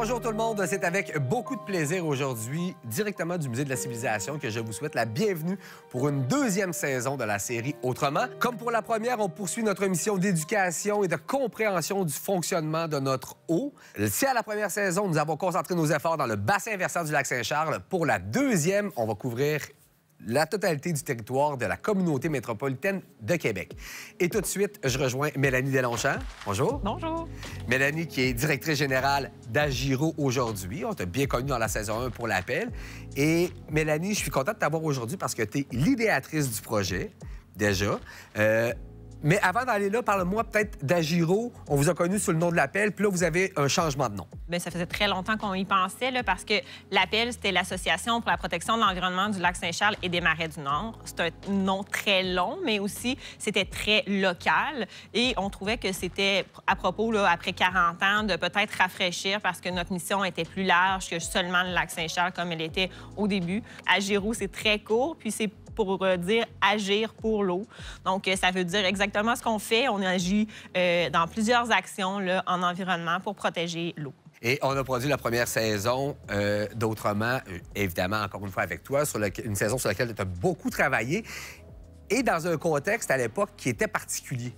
Bonjour tout le monde, c'est avec beaucoup de plaisir aujourd'hui, directement du Musée de la Civilisation, que je vous souhaite la bienvenue pour une deuxième saison de la série Autrement. Comme pour la première, on poursuit notre mission d'éducation et de compréhension du fonctionnement de notre eau. Si à la première saison, nous avons concentré nos efforts dans le bassin versant du lac Saint-Charles, pour la deuxième, on va couvrir la totalité du territoire de la communauté métropolitaine de Québec. Et tout de suite, je rejoins Mélanie Deslongchamps. Bonjour. Bonjour. Mélanie, qui est directrice générale d'Agiro aujourd'hui. On t'a bien connue dans la saison 1 pour l'appel. Et Mélanie, je suis contente de t'avoir aujourd'hui parce que tu es l'idéatrice du projet, déjà. Mais avant d'aller là, parle-moi peut-être d'Agiro. On vous a connu sous le nom de l'Appel, puis là, vous avez un changement de nom. Bien, ça faisait très longtemps qu'on y pensait, là, parce que l'Appel, c'était l'Association pour la protection de l'environnement du lac Saint-Charles et des Marais du Nord. C'est un nom très long, mais aussi, c'était très local. Et on trouvait que c'était à propos, là, après 40 ans, de peut-être rafraîchir parce que notre mission était plus large que seulement le lac Saint-Charles comme elle était au début. Agiro, c'est très court, puis c'est pour dire agir pour l'eau. Donc, ça veut dire exactement ce qu'on fait. On agit dans plusieurs actions là, en environnement pour protéger l'eau. Et on a produit la première saison d'Autrement, évidemment, encore une fois avec toi, une saison sur laquelle tu as beaucoup travaillé et dans un contexte à l'époque qui était particulier.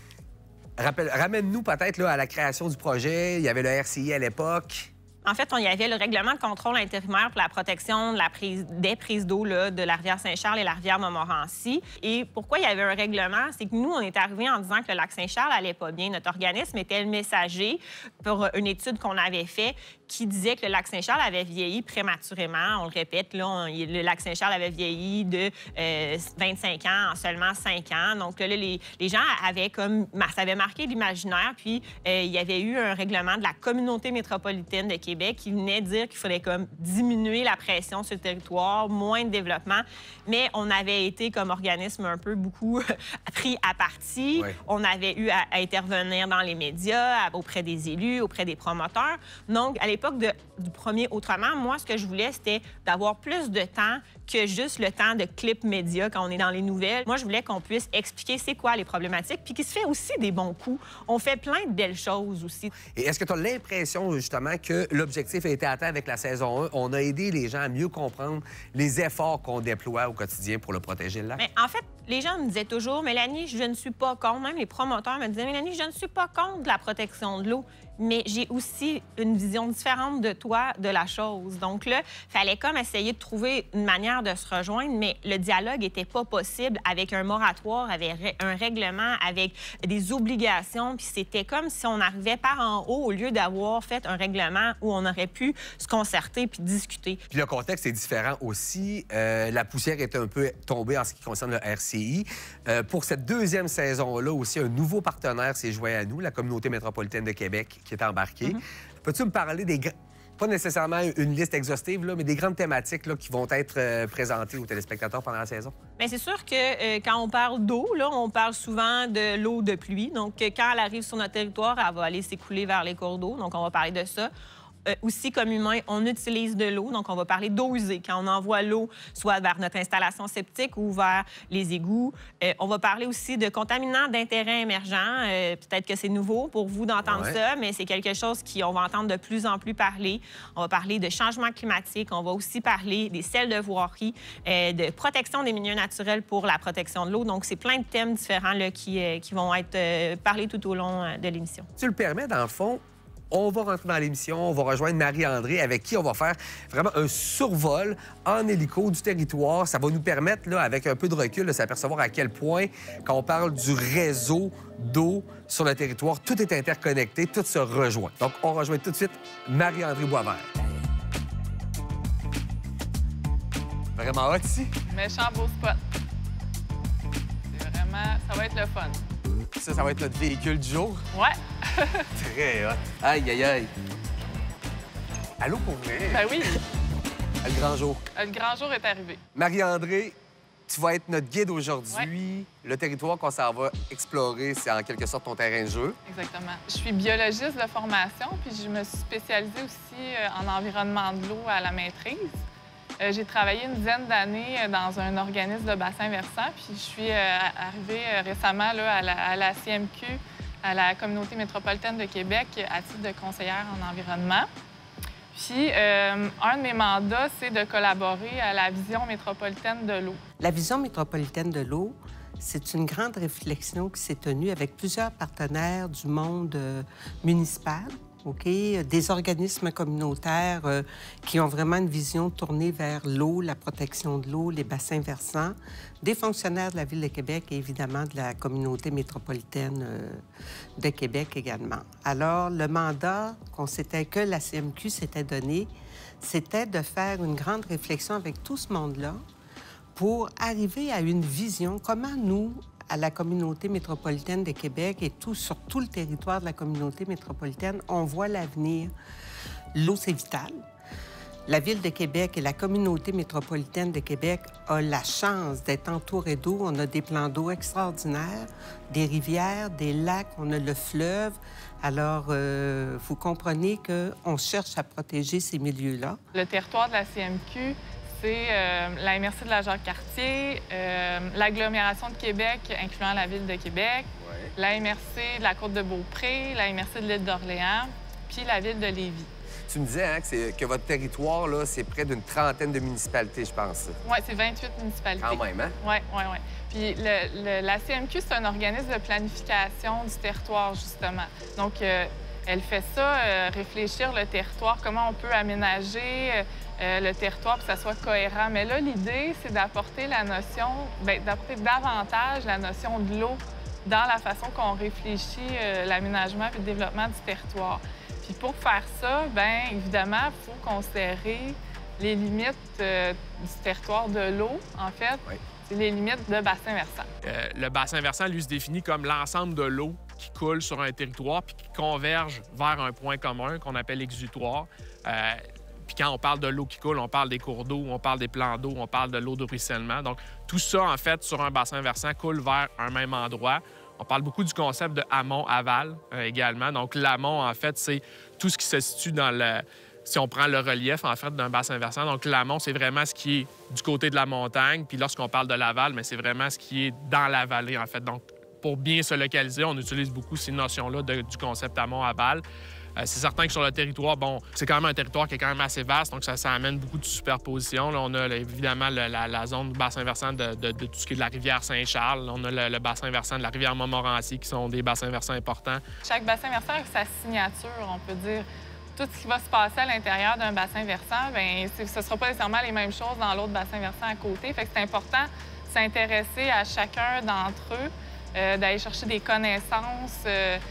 Ramène-nous peut-être là, à la création du projet. Il y avait le RCI à l'époque. En fait, il y avait le règlement de contrôle intérimaire pour la protection de des prises d'eau de la rivière Saint-Charles et la rivière Montmorency. Et pourquoi il y avait un règlement? C'est que nous, on est arrivés en disant que le lac Saint-Charles allait pas bien. Notre organisme était le messager pour une étude qu'on avait faite qui disait que le lac Saint-Charles avait vieilli prématurément. On le répète, là, le lac Saint-Charles avait vieilli de 25 ans en seulement 5 ans. Donc là, les gens avaient comme... Ça avait marqué l'imaginaire. Puis il y avait eu un règlement de la communauté métropolitaine de Québec qui venait dire qu'il fallait comme diminuer la pression sur le territoire, moins de développement. Mais on avait été comme organisme un peu beaucoup pris à partie. Oui. On avait eu à intervenir dans les médias, auprès des élus, auprès des promoteurs. Donc, à l'époque du premier Autrement, moi, ce que je voulais, c'était d'avoir plus de temps que juste le temps de clip média quand on est dans les nouvelles. Moi, je voulais qu'on puisse expliquer c'est quoi les problématiques, puis qu'il se fait aussi des bons coups. On fait plein de belles choses aussi. Et est-ce que tu as l'impression, justement, que l'objectif a été atteint avec la saison 1? On a aidé les gens à mieux comprendre les efforts qu'on déploie au quotidien pour le protéger, le lac? Mais en fait, les gens me disaient toujours, Mélanie, je ne suis pas contre. Même les promoteurs me disaient, Mélanie, je ne suis pas contre la protection de l'eau. Mais j'ai aussi une vision différente de toi, de la chose. Donc là, il fallait comme essayer de trouver une manière de se rejoindre, mais le dialogue n'était pas possible avec un moratoire, avec un règlement, avec des obligations. Puis c'était comme si on arrivait par en haut au lieu d'avoir fait un règlement où on aurait pu se concerter puis discuter. Puis le contexte est différent aussi. La poussière est un peu tombée en ce qui concerne le RCI. Pour cette deuxième saison-là aussi, un nouveau partenaire s'est joint à nous, la communauté métropolitaine de Québec, qui est embarquée. Peux-tu me parler des... Pas nécessairement une liste exhaustive, là, mais des grandes thématiques là, qui vont être présentées aux téléspectateurs pendant la saison? Bien, c'est sûr que quand on parle d'eau, là, on parle souvent de l'eau de pluie. Donc, quand elle arrive sur notre territoire, elle va aller s'écouler vers les cours d'eau. Donc, on va parler de ça. Aussi, comme humain, on utilise de l'eau. Donc, on va parler d'eau usée. Quand on envoie l'eau, soit vers notre installation septique ou vers les égouts. On va parler aussi de contaminants d'intérêt émergent. Peut-être que c'est nouveau pour vous d'entendre ça, mais c'est quelque chose qu'on va entendre de plus en plus parler. On va parler de changement climatique. On va aussi parler des sels de voirie, de protection des milieux naturels pour la protection de l'eau. Donc, c'est plein de thèmes différents là, qui vont être parlés tout au long de l'émission. Tu le permets, dans le fond, on va rentrer dans l'émission, on va rejoindre Marie-André, avec qui on va faire vraiment un survol en hélico du territoire. Ça va nous permettre, là, avec un peu de recul, de s'apercevoir à quel point, quand on parle du réseau d'eau sur le territoire, tout est interconnecté, tout se rejoint. Donc, on rejoint tout de suite Marie-André Boisvert. Vraiment hot ici? Méchant beau spot. C'est vraiment... Ça va être le fun. Ça va être notre véhicule du jour? Ouais. Très hot. Aïe, aïe, aïe. Allô pour vrai? Ben oui. Le grand jour. Le grand jour est arrivé. Marie-André, tu vas être notre guide aujourd'hui. Ouais. Le territoire qu'on s'en va explorer, c'est en quelque sorte ton terrain de jeu. Exactement. Je suis biologiste de formation, puis je me suis spécialisée aussi en environnement de l'eau à la maîtrise. J'ai travaillé une dizaine d'années dans un organisme de bassin versant, puis je suis arrivée récemment là, à la CMQ, à la Communauté métropolitaine de Québec, à titre de conseillère en environnement. Puis, un de mes mandats, c'est de collaborer à la vision métropolitaine de l'eau. La vision métropolitaine de l'eau, c'est une grande réflexion qui s'est tenue avec plusieurs partenaires du monde municipal, OK? Des organismes communautaires qui ont vraiment une vision tournée vers l'eau, la protection de l'eau, les bassins versants, des fonctionnaires de la Ville de Québec et évidemment de la communauté métropolitaine de Québec également. Alors, le mandat que la CMQ s'était donné, c'était de faire une grande réflexion avec tout ce monde-là pour arriver à une vision, comment nous, à la communauté métropolitaine de Québec et sur tout le territoire de la communauté métropolitaine, on voit l'avenir. L'eau, c'est vital. La Ville de Québec et la communauté métropolitaine de Québec ont la chance d'être entourée d'eau. On a des plans d'eau extraordinaires, des rivières, des lacs, on a le fleuve. Alors, vous comprenez qu'on cherche à protéger ces milieux-là. Le territoire de la CMQ, c'est la MRC de la Jacques-Cartier, l'agglomération de Québec, incluant la Ville de Québec, la MRC de la Côte-de-Beaupré, la MRC de l'île d'Orléans, puis la Ville de Lévis. Tu me disais que votre territoire, là, c'est près d'une trentaine de municipalités, je pense. Oui, c'est 28 municipalités. Quand même, hein? Oui. Puis la CMQ, c'est un organisme de planification du territoire, justement. Donc, elle fait ça, réfléchir le territoire, comment on peut aménager le territoire pour que ça soit cohérent. Mais là, l'idée, c'est d'apporter d'apporter davantage la notion de l'eau dans la façon qu'on réfléchit l'aménagement et le développement du territoire. Puis pour faire ça, bien évidemment, il faut considérer les limites du territoire de l'eau, en fait. Oui. C'est les limites de bassin versant. Le bassin versant, lui, se définit comme l'ensemble de l'eau qui coule sur un territoire puis qui converge vers un point commun qu'on appelle l'exutoire. Puis quand on parle de l'eau qui coule, on parle des cours d'eau, on parle des plans d'eau, on parle de l'eau de ruissellement. Donc, tout ça, en fait, sur un bassin versant, coule vers un même endroit. On parle beaucoup du concept de amont-aval également. Donc, l'amont, en fait, c'est tout ce qui se situe dans le... Si on prend le relief, en fait, d'un bassin versant. Donc, l'amont, c'est vraiment ce qui est du côté de la montagne. Puis lorsqu'on parle de l'aval, mais c'est vraiment ce qui est dans la vallée, en fait. Donc, pour bien se localiser, on utilise beaucoup ces notions-là du concept amont-aval. C'est certain que sur le territoire, bon, c'est quand même un territoire qui est quand même assez vaste, donc ça amène beaucoup de superpositions. Là, on a évidemment la zone du bassin versant de tout ce qui est de la rivière Saint-Charles. On a le bassin versant de la rivière Montmorency, qui sont des bassins versants importants. Chaque bassin versant a sa signature, on peut dire. Tout ce qui va se passer à l'intérieur d'un bassin versant, bien, ce ne sera pas nécessairement les mêmes choses dans l'autre bassin versant à côté. Fait que c'est important de s'intéresser à chacun d'entre eux, d'aller chercher des connaissances,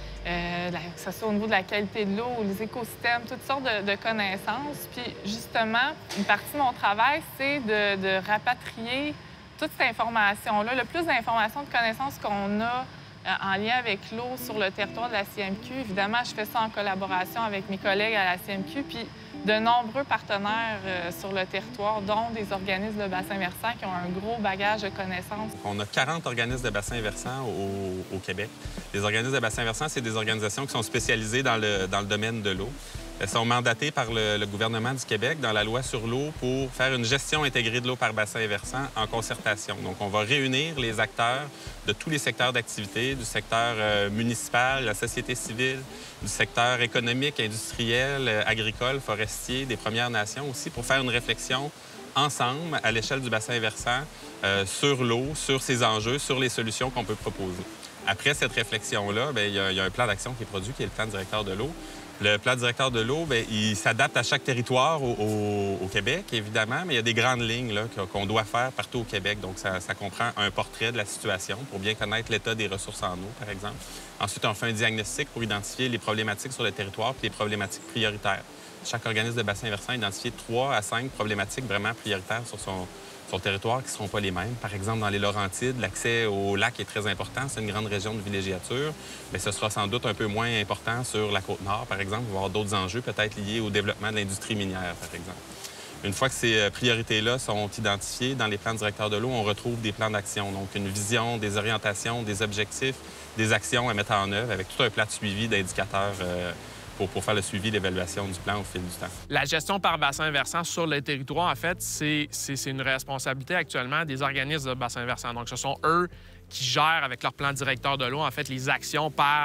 que ce soit au niveau de la qualité de l'eau, les écosystèmes, toutes sortes de connaissances. Puis justement, une partie de mon travail, c'est de rapatrier toute cette information-là, le plus d'informations, de connaissances qu'on a en lien avec l'eau sur le territoire de la CMQ. Évidemment, je fais ça en collaboration avec mes collègues à la CMQ, puis de nombreux partenaires sur le territoire, dont des organismes de bassins versants qui ont un gros bagage de connaissances. On a 40 organismes de bassins versants au Québec. Les organismes de bassins versants, c'est des organisations qui sont spécialisées dans le domaine de l'eau. Elles sont mandatées par le gouvernement du Québec dans la loi sur l'eau pour faire une gestion intégrée de l'eau par bassin versant en concertation. Donc, on va réunir les acteurs de tous les secteurs d'activité, du secteur municipal, la société civile, du secteur économique, industriel, agricole, forestier, des Premières Nations aussi, pour faire une réflexion ensemble à l'échelle du bassin versant sur l'eau, sur ses enjeux, sur les solutions qu'on peut proposer. Après cette réflexion-là, il y a un plan d'action qui est produit, qui est le plan directeur de l'eau. Le plan directeur de l'eau, il s'adapte à chaque territoire au Québec, évidemment, mais il y a des grandes lignes qu'on doit faire partout au Québec. Donc, ça comprend un portrait de la situation pour bien connaître l'état des ressources en eau, par exemple. Ensuite, on fait un diagnostic pour identifier les problématiques sur le territoire et les problématiques prioritaires. Chaque organisme de bassin versant a identifié 3 à 5 problématiques vraiment prioritaires sur son territoire qui ne seront pas les mêmes. Par exemple, dans les Laurentides, l'accès au lac est très important. C'est une grande région de villégiature. Mais ce sera sans doute un peu moins important sur la Côte-Nord, par exemple. Il va y avoir d'autres enjeux, peut-être liés au développement de l'industrie minière, par exemple. Une fois que ces priorités-là sont identifiées dans les plans directeurs de l'eau, on retrouve des plans d'action. Donc, une vision, des orientations, des objectifs, des actions à mettre en œuvre avec tout un plat de suivi d'indicateurs pour faire le suivi et l'évaluation du plan au fil du temps. La gestion par bassin versant sur le territoire, en fait, c'est une responsabilité actuellement des organismes de bassin versant. Donc, ce sont eux qui gèrent avec leur plan directeur de l'eau, en fait, les actions par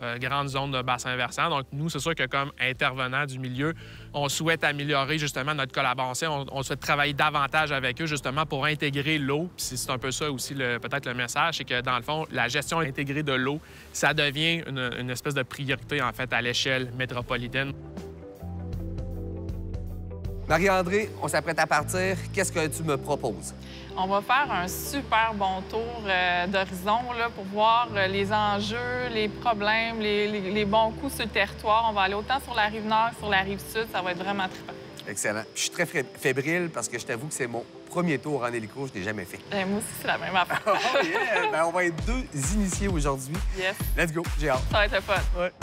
grande zone de bassin versant. Donc, nous, c'est sûr que comme intervenants du milieu, on souhaite améliorer justement notre collaboration. On souhaite travailler davantage avec eux justement pour intégrer l'eau. Puis c'est un peu ça aussi peut-être le message, c'est que dans le fond, la gestion intégrée de l'eau, ça devient une espèce de priorité en fait à l'échelle métropolitaine. Marie-André, on s'apprête à partir. Qu'est-ce que tu me proposes? On va faire un super bon tour d'horizon là, pour voir les enjeux, les problèmes, les bons coups sur le territoire. On va aller autant sur la rive nord que sur la rive sud. Ça va être vraiment trippant. Excellent. Puis je suis très fébrile parce que je t'avoue que c'est mon premier tour en hélico. Je ne l'ai jamais fait. Moi aussi, c'est la même affaire. Oh yeah! Ben, on va être 2 initiés aujourd'hui. Yes. Let's go. J'ai hâte. Ça va être le fun. Ouais.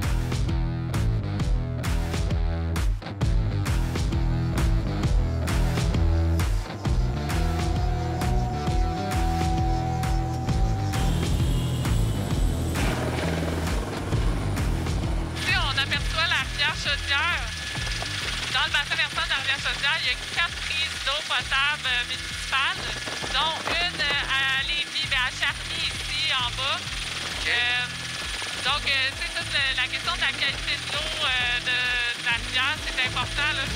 Dans le bassin versant de la rivière Chaudière, il y a 4 prises d'eau potable municipales, dont une à Lévis, à Charny, ici, en bas. Donc, c'est toute la question de la qualité de l'eau de la rivière, c'est important, là.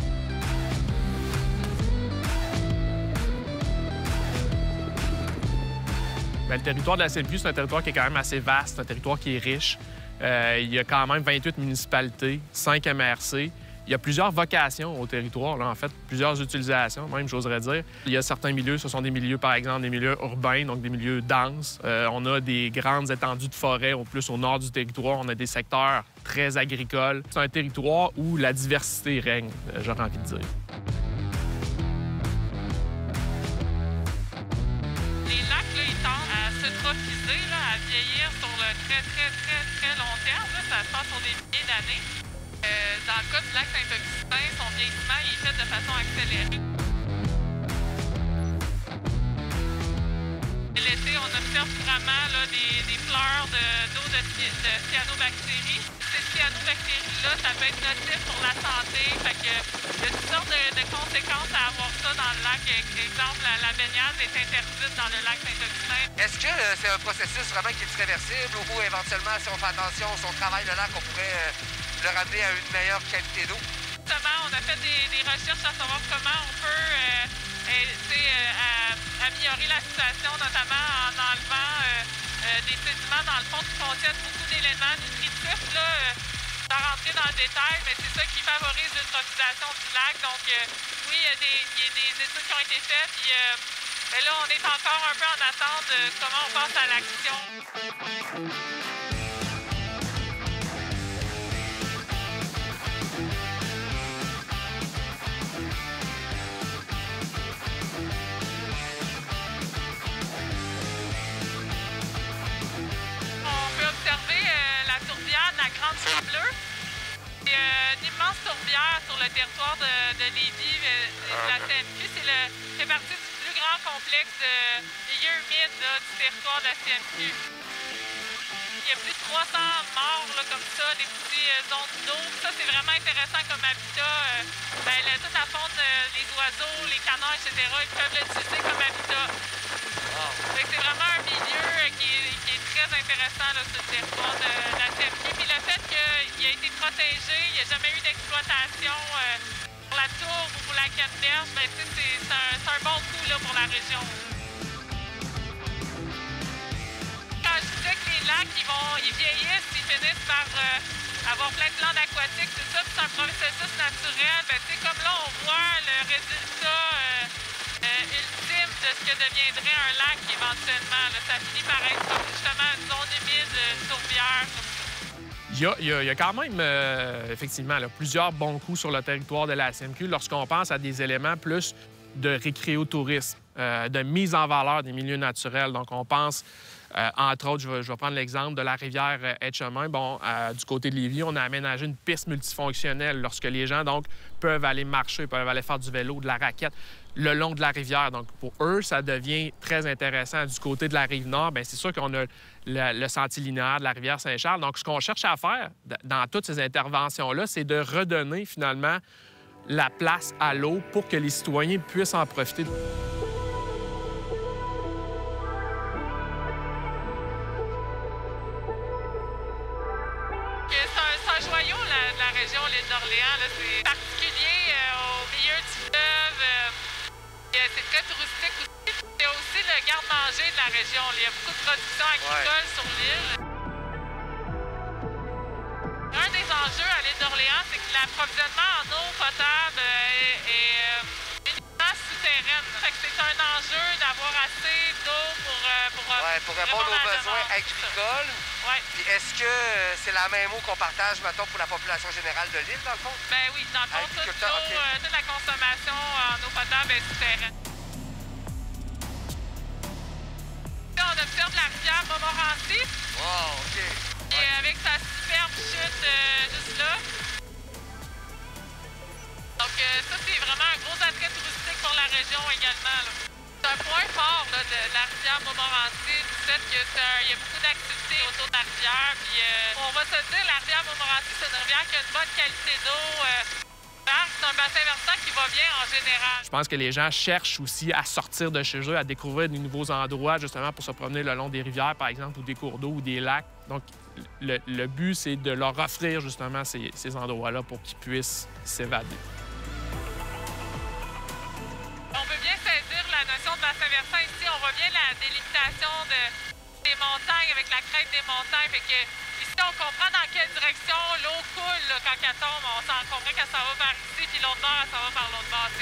Bien, le territoire de la CMQ, c'est un territoire qui est quand même assez vaste, un territoire qui est riche. Il y a quand même 28 municipalités, 5 MRC. Il y a plusieurs vocations au territoire, là, en fait, plusieurs utilisations, même, j'oserais dire. Il y a certains milieux, ce sont des milieux, par exemple, des milieux urbains, donc des milieux denses. On a des grandes étendues de forêt, au plus au nord du territoire. On a des secteurs très agricoles. C'est un territoire où la diversité règne, j'aurais envie de dire. Les lacs, là, ils tendent à s'eutrophiser, à vieillir sur le très long terme. Là. Ça se passe sur des milliers d'années. Dans le cas du lac Saint-Augustin, son vieillissement il est fait de façon accélérée. L'été, on observe vraiment là, des fleurs d'eau de cyanobactéries. Ces cyanobactéries-là, ça peut être nocif pour la santé. Fait que, il y a toutes sortes de conséquences à avoir ça dans le lac. Par exemple, la baignade est interdite dans le lac Saint-Augustin. Est-ce que c'est un processus vraiment qui est irréversible ou éventuellement, si on fait attention, si on travaille le lac, on pourrait le ramener à une meilleure qualité d'eau? Justement, on a fait des recherches à savoir comment on peut améliorer la situation, notamment en enlevant des sédiments dans le fond qui contiennent beaucoup d'éléments nutritifs. Sans rentrer dans le détail, mais c'est ça qui favorise l'eutrophisation du lac. Donc, oui, il y a des études qui ont été faites. Puis, là, on est encore un peu en attente de comment on passe à l'action. La Grande Fille Bleue. C'est une immense tourbière sur le territoire de Lévis, de la CMQ. C'est partie du plus grand complexe de milieux humides du territoire de la CMQ. Il y a plus de 300 morts là, comme ça, des petites zones d'eau. Ça, c'est vraiment intéressant comme habitat. Toute la faune, les oiseaux, les canards, etc., ils peuvent l'utiliser comme habitat. C'est vraiment un milieu qui est très intéressant là, sur le territoire de la CMQ. Puis le fait qu'il a été protégé, il n'y a jamais eu d'exploitation pour la tourbe ou pour la canneberge, c'est un bon coup là, pour la région. Quand je disais que les lacs, ils vieillissent, ils finissent par avoir plein de plantes aquatiques, tout ça, puis c'est un processus naturel. Comme là, on voit le résultat ultime de ce que deviendrait un lac éventuellement. Là, ça finit par être comme justement une zone humide, une tourbière. Il y a quand même, effectivement, là, plusieurs bons coups sur le territoire de la CMQ lorsqu'on pense à des éléments plus de récréotourisme, de mise en valeur des milieux naturels. Donc, on pense, entre autres, je vais prendre l'exemple de la rivière Etchemin. Du côté de Lévis, on a aménagé une piste multifonctionnelle lorsque les gens, donc, peuvent aller marcher, peuvent aller faire du vélo, de la raquette le long de la rivière. Donc, pour eux, ça devient très intéressant. Du côté de la Rive-Nord, bien, c'est sûr qu'on a le sentier linéaire de la rivière Saint-Charles. Donc, ce qu'on cherche à faire dans toutes ces interventions-là, c'est de redonner, finalement, la place à l'eau pour que les citoyens puissent en profiter. attrait touristique aussi. C'est aussi le garde-manger de la région. Il y a beaucoup de production agricole sur l'île. Un des enjeux à l'île d'Orléans, c'est que l'approvisionnement en eau potable est uniquement souterraine. Fait que c'est un enjeu d'avoir assez d'eau pour répondre aux besoins agricoles. Oui. Puis est-ce que c'est la même eau qu'on partage, mettons, pour la population générale de l'île, dans le fond? Ben oui, dans le fond, toute la consommation en eau potable est souterraine. On observe la rivière Montmorency. Wow, OK. Et avec sa superbe chute juste là. Donc ça, c'est vraiment un gros attrait touristique pour la région également, là. C'est un point fort là, de la rivière Montmorency, du fait qu'il y a beaucoup d'activités autour de la rivière. Puis on va se dire, la rivière Montmorency, c'est une rivière qui a une bonne qualité d'eau. C'est un bassin versant qui va bien en général. Je pense que les gens cherchent aussi à sortir de chez eux, à découvrir de nouveaux endroits, justement pour se promener le long des rivières, par exemple, ou des cours d'eau ou des lacs. Donc, le but, c'est de leur offrir justement ces endroits-là pour qu'ils puissent s'évader. On peut bien saisir la notion de bassin versant ici. On voit bien la délimitation des montagnes avec la crête des montagnes. Fait que ici, on comprend dans quelle direction l'eau coule là, quand elle tombe. On s'en comprend qu'elle s'en va vers ici, puis l'autre bord, elle s'en va vers l'autre bord.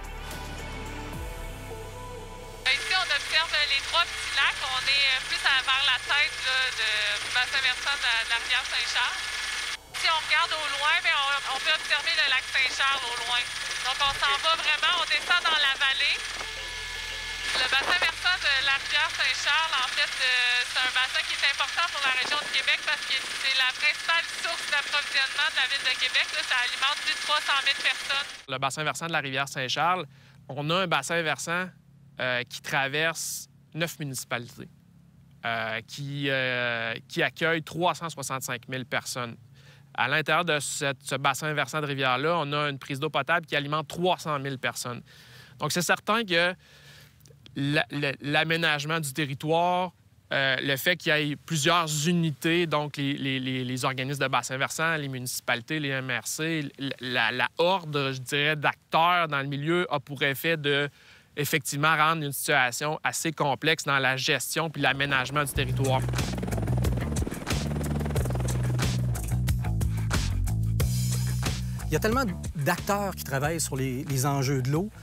Ici, on observe les trois petits lacs. On est plus vers la tête là, du bassin versant de la rivière Saint-Charles. Si on regarde au loin, bien, on peut observer le lac Saint-Charles au loin. Donc, on s'en va vraiment, on descend dans la vallée. Le bassin versant de la rivière Saint-Charles, en fait, c'est un bassin qui est important pour la région de Québec parce que c'est la principale source d'approvisionnement de la ville de Québec. Là, ça alimente plus de 300 000 personnes. Le bassin versant de la rivière Saint-Charles, on a un bassin versant qui traverse 9 municipalités, qui accueille 365 000 personnes. À l'intérieur de ce bassin versant de rivière-là, on a une prise d'eau potable qui alimente 300 000 personnes. Donc, c'est certain que l'aménagement du territoire, le fait qu'il y ait plusieurs unités, donc les organismes de bassin versant, les municipalités, les MRC, la horde, je dirais, d'acteurs dans le milieu a pour effet de effectivement rendre une situation assez complexe dans la gestion puis l'aménagement du territoire. Il y a tellement d'acteurs qui travaillent sur les enjeux de l'eau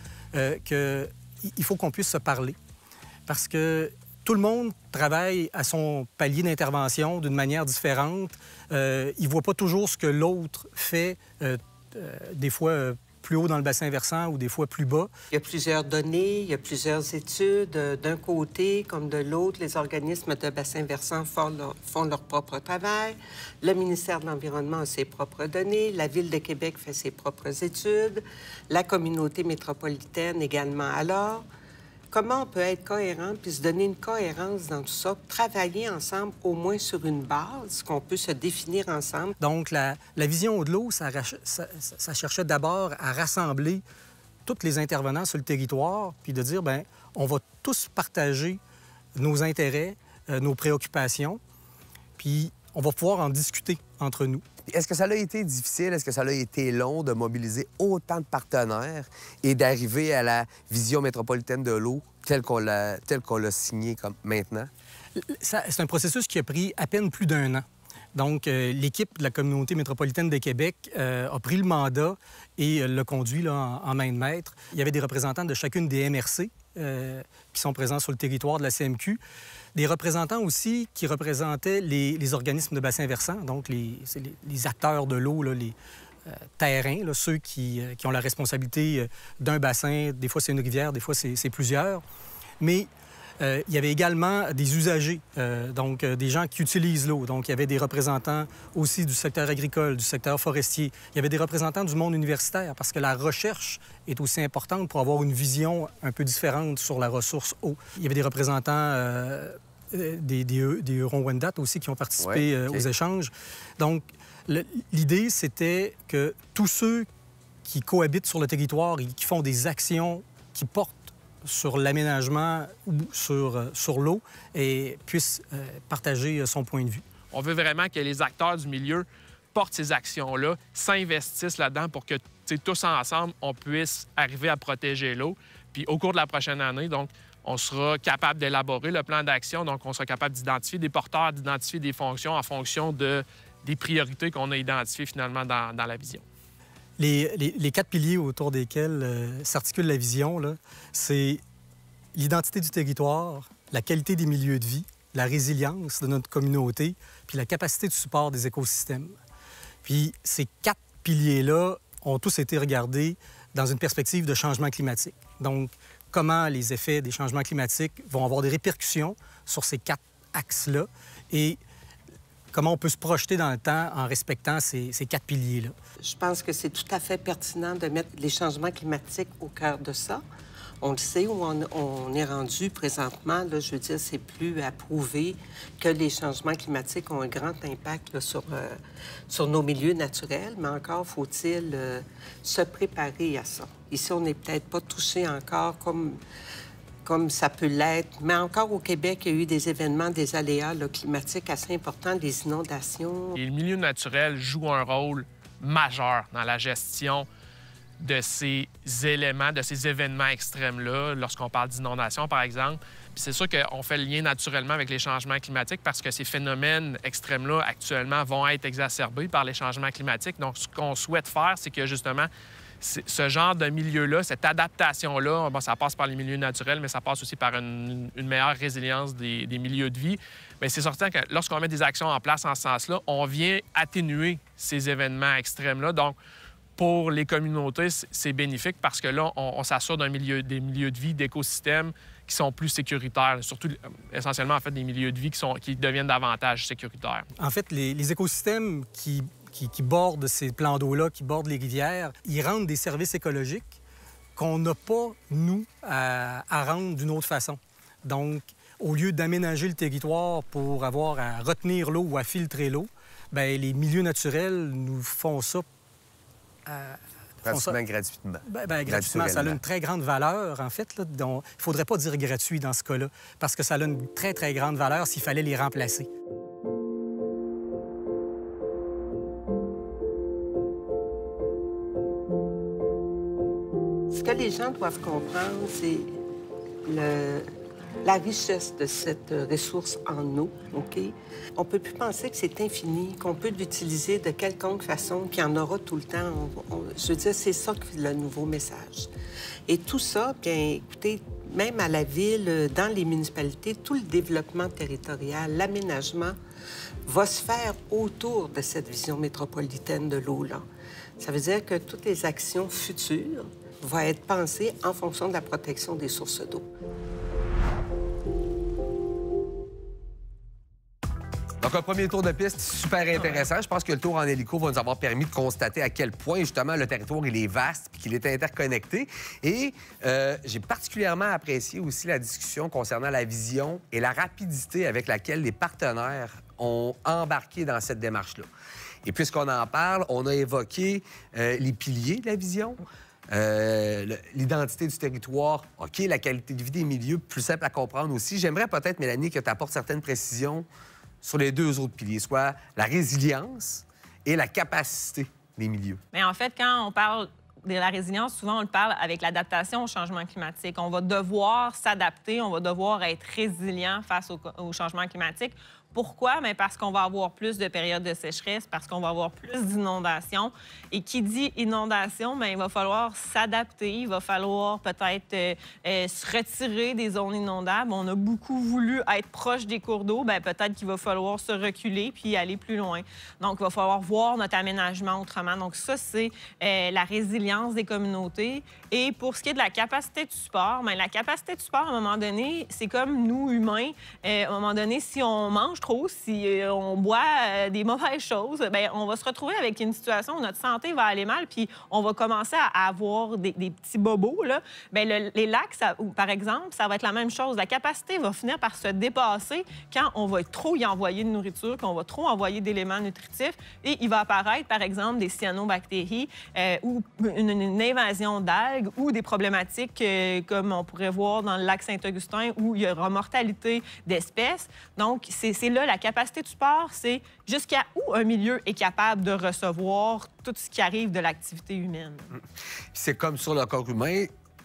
qu'il faut qu'on puisse se parler. Parce que tout le monde travaille à son palier d'intervention d'une manière différente. Il ne voit pas toujours ce que l'autre fait, des fois plus haut dans le bassin versant ou des fois plus bas. Il y a plusieurs données, il y a plusieurs études. D'un côté comme de l'autre, les organismes de bassin versant font leur propre travail. Le ministère de l'Environnement a ses propres données. La Ville de Québec fait ses propres études. La communauté métropolitaine également. Alors, comment on peut être cohérent puis se donner une cohérence dans tout ça, travailler ensemble au moins sur une base qu'on peut se définir ensemble? Donc, la vision de l'eau, ça cherchait d'abord à rassembler tous les intervenants sur le territoire puis de dire, bien, on va tous partager nos intérêts, nos préoccupations, puis on va pouvoir en discuter entre nous. Est-ce que ça a été difficile, est-ce que ça a été long de mobiliser autant de partenaires et d'arriver à la vision métropolitaine de l'eau telle qu'on l'a signée comme maintenant? C'est un processus qui a pris à peine plus d'1 an. Donc, l'équipe de la communauté métropolitaine de Québec a pris le mandat et l'a conduit là, en main de maître. Il y avait des représentants de chacune des MRC qui sont présents sur le territoire de la CMQ. Des représentants aussi qui représentaient les organismes de bassin versant, donc les acteurs de l'eau, les terrains, là, ceux qui ont la responsabilité d'un bassin. Des fois, c'est une rivière, des fois, c'est plusieurs. Mais il y avait également des usagers, donc des gens qui utilisent l'eau. Donc, il y avait des représentants aussi du secteur agricole, du secteur forestier. Il y avait des représentants du monde universitaire, parce que la recherche est aussi importante pour avoir une vision un peu différente sur la ressource eau. Il y avait des représentants des Hurons-Wendat aussi qui ont participé aux échanges. Donc, l'idée, c'était que tous ceux qui cohabitent sur le territoire et qui font des actions qui portent sur l'aménagement ou sur l'eau et puissent partager son point de vue. On veut vraiment que les acteurs du milieu portent ces actions-là, s'investissent là-dedans pour que tous ensemble, on puisse arriver à protéger l'eau Puis au cours de la prochaine année, donc, on sera capable d'élaborer le plan d'action. Donc, on sera capable d'identifier des porteurs, d'identifier des fonctions en fonction des priorités qu'on a identifiées finalement dans la vision. Les 4 piliers autour desquels s'articule la vision, c'est l'identité du territoire, la qualité des milieux de vie, la résilience de notre communauté, puis la capacité de support des écosystèmes. Puis ces 4 piliers-là ont tous été regardés dans une perspective de changement climatique. Donc, comment les effets des changements climatiques vont avoir des répercussions sur ces 4 axes-là et comment on peut se projeter dans le temps en respectant ces 4 piliers-là. Je pense que c'est tout à fait pertinent de mettre les changements climatiques au cœur de ça. On le sait où on est rendu présentement. Là, je veux dire, c'est plus à prouver que les changements climatiques ont un grand impact là, sur nos milieux naturels, mais encore faut-il se préparer à ça. Ici, on n'est peut-être pas touché encore comme ça peut l'être, mais encore au Québec, il y a eu des événements, des aléas là, climatiques assez importants, des inondations. Et le milieu naturel joue un rôle majeur dans la gestion de ces éléments, de ces événements extrêmes-là, lorsqu'on parle d'inondation, par exemple. Puis c'est sûr qu'on fait le lien naturellement avec les changements climatiques parce que ces phénomènes extrêmes-là, actuellement, vont être exacerbés par les changements climatiques. Donc, ce qu'on souhaite faire, c'est que, justement, ce genre de milieu-là, cette adaptation-là, bon, ça passe par les milieux naturels, mais ça passe aussi par une meilleure résilience des milieux de vie. Bien, c'est certain que lorsqu'on met des actions en place en ce sens-là, on vient atténuer ces événements extrêmes-là. Donc, pour les communautés, c'est bénéfique parce que là, on s'assure des milieux de vie, d'écosystèmes qui sont plus sécuritaires, surtout essentiellement, en fait, des milieux de vie qui deviennent davantage sécuritaires. En fait, les écosystèmes qui bordent ces plans d'eau-là, qui bordent les rivières, ils rendent des services écologiques qu'on n'a pas, nous, à rendre d'une autre façon. Donc, au lieu d'aménager le territoire pour avoir à retenir l'eau ou à filtrer l'eau, bien, les milieux naturels nous font ça pratiquement gratuitement. Gratuitement. Ça a une très grande valeur, en fait. Là, il ne faudrait pas dire gratuit dans ce cas-là, parce que ça a une très, très grande valeur s'il fallait les remplacer. Ce que les gens doivent comprendre, c'est la richesse de cette ressource en eau, OK? On ne peut plus penser que c'est infini, qu'on peut l'utiliser de quelconque façon, qu'il y en aura tout le temps. Je veux dire, c'est ça le nouveau message. Et tout ça, bien, écoutez, même à la ville, dans les municipalités, tout le développement territorial, l'aménagement va se faire autour de cette vision métropolitaine de l'eau-là. Ça veut dire que toutes les actions futures vont être pensées en fonction de la protection des sources d'eau. Donc, un premier tour de piste super intéressant. Je pense que le tour en hélico va nous avoir permis de constater à quel point, justement, le territoire, il est vaste et qu'il est interconnecté. Et j'ai particulièrement apprécié aussi la discussion concernant la vision et la rapidité avec laquelle les partenaires ont embarqué dans cette démarche-là. Et puisqu'on en parle, on a évoqué les piliers de la vision, l'identité du territoire, OK, la qualité de vie des milieux, plus simple à comprendre aussi. J'aimerais peut-être, Mélanie, que tu apportes certaines précisions sur les 2 autres piliers, soit la résilience et la capacité des milieux. Mais en fait, quand on parle de la résilience, souvent, on le parle avec l'adaptation au changement climatique. On va devoir s'adapter, on va devoir être résilient face au changement climatique. Pourquoi? Bien, parce qu'on va avoir plus de périodes de sécheresse, parce qu'on va avoir plus d'inondations. Et qui dit inondation, bien, il va falloir s'adapter, il va falloir peut-être se retirer des zones inondables. On a beaucoup voulu être proche des cours d'eau, bien, peut-être qu'il va falloir se reculer puis aller plus loin. Donc, il va falloir voir notre aménagement autrement. Donc, ça, c'est la résilience des communautés. Et pour ce qui est de la capacité de support, bien, la capacité de support, à un moment donné, c'est comme nous, humains. À un moment donné, si on mange trop, si on boit des mauvaises choses, bien, on va se retrouver avec une situation où notre santé va aller mal, puis on va commencer à avoir des petits bobos. Là. Bien, les lacs, par exemple, ça va être la même chose. La capacité va finir par se dépasser quand on va trop y envoyer de nourriture, qu'on va trop envoyer d'éléments nutritifs, et il va apparaître, par exemple, des cyanobactéries ou une invasion d'algues ou des problématiques comme on pourrait voir dans le lac Saint-Augustin où il y aura mortalité d'espèces. Donc, c'est là, la capacité de support, c'est jusqu'à où un milieu est capable de recevoir tout ce qui arrive de l'activité humaine. C'est comme sur le corps humain,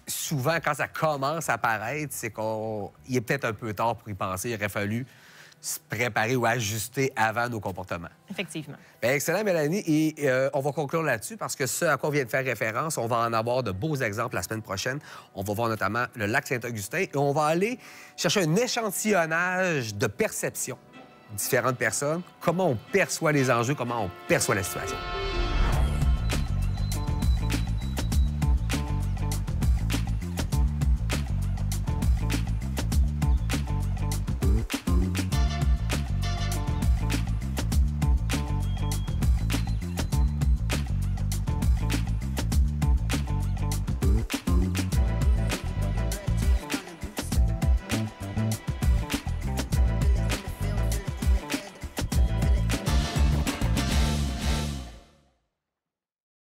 souvent, quand ça commence à apparaître, c'est qu'il est peut-être un peu tard pour y penser. Il aurait fallu se préparer ou ajuster avant nos comportements. Effectivement. Bien, excellent, Mélanie. Et on va conclure là-dessus parce que ce à quoi on vient de faire référence, on va en avoir de beaux exemples la semaine prochaine. On va voir notamment le lac Saint-Augustin et on va aller chercher un échantillonnage de perception. Différentes personnes, comment on perçoit les enjeux, comment on perçoit la situation.